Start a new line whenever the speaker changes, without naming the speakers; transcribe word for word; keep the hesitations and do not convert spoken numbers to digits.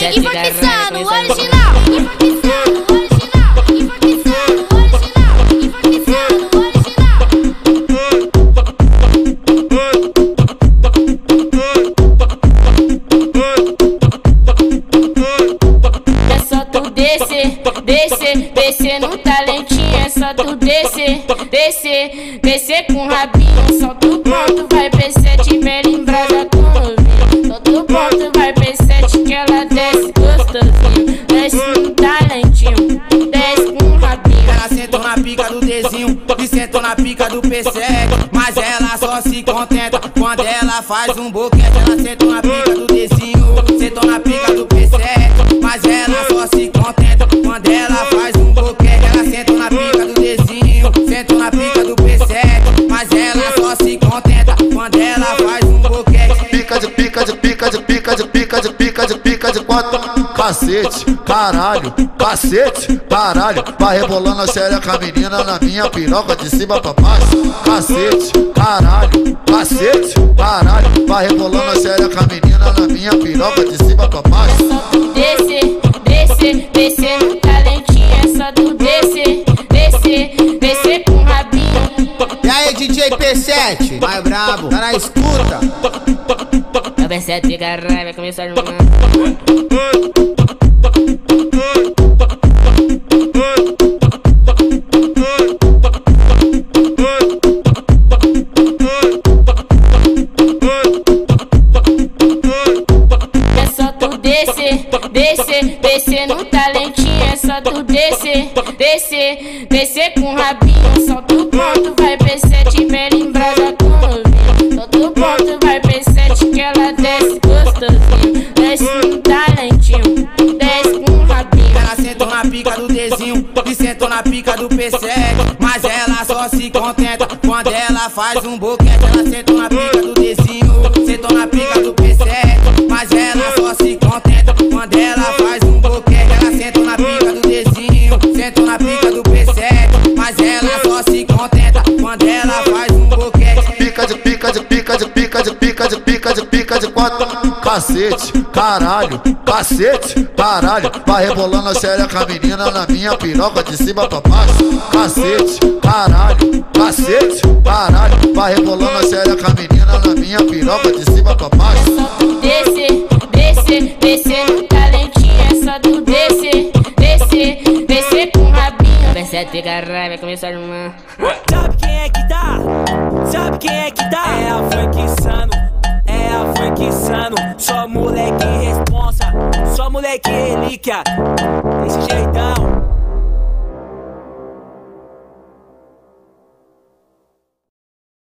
Enforquiçando, original. Enforquiçando, original. Enforquiçando, original. Enforquiçando, original. É só tu descer, descer, descer no talentinho. É só tu descer, descer, descer com rabinho. Solta o ponto, vai P sete, melimbrada com novinho. Solta o ponto, vai P sete, que ela desce gostosinho. Desce no talentinho, desce com rabinho.
Ela sentou na pica do Dzinho e sentou na pica do P sete. Mas ela só se contenta quando ela faz um boquete. Ela sentou na pica do Dzinho, sentou na pica do P sete. Mas ela só se contenta quando ela faz um boquete. Ela sentou na pica do Dzinho, sentou na pica do P sete. Mas ela só se contenta quando ela faz um boquete.
Pica de pica de pica de pica de pica de pica de pica de quatro. Cacete, caralho, cacete, caralho. Vai rebolando a xereca com a menina na minha piroca de cima pra baixo. Cacete, caralho, cacete, caralho. Vai rebolando a xereca com a menina na minha piroca de cima pra baixo.
É só tu descer, descer, descer no talentinho. É só tu descer, descer, descer com rabinho.
E aí, D J P sete, vai brabo, tá na escuta.
É o P sete, caralho, vai começar a jogar. É só tu descer, descer, descer no talentinho. É só tu descer, descer, descer com rabinho. Solta o ponto, vai P sete, melimbrada com novinho. Solta o ponto, vai P sete, que ela desce gostosinho. Desce no talentinho, desce com rabinho.
Ela sentou na pica do Dzinho e sentou na pica do P sete. Mas ela só se contenta quando ela faz um boquete. Ela sentou na pica do Dzinho, sentou na pica do P sete. Mas ela só se contenta quando ela faz um boquete. Ela sentou na pica do Dzinho, sentou na pica do P sete. Mas ela só se contenta quando ela faz um boquete.
Pica de pica de pica de pica de pica de pica de pica de quatro. Cacete, caralho, cacete, caralho. Vai rebolando a xereca com a menina na minha piroca de cima pra baixo. Cacete, caralho, cacete, caralho. Vai rebolando a xereca com a menina na minha piroca de cima pra baixo.
É só tu descer, descer, descer no talentinho. É só tu descer, descer, descer com rabinho. P sete, caralho, vai começar a jogar.
Sabe quem é que tá? Sabe quem é que tá? É a Franquissano, é a Franquissano. Só moleque responsa, só moleque relíquia. Desse jeitão.